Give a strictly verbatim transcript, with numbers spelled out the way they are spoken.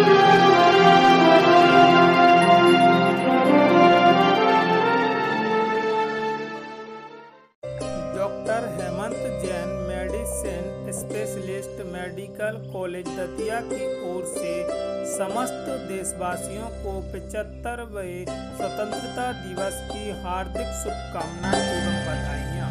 Doctor Hemant Jain medicine specialist medical college Datia की ओर से समस्त देशवासियों को पचहत्तरवें स्वतंत्रता दिवस की हार्दिक शुभकामनाएं एवं बधाइयाँ।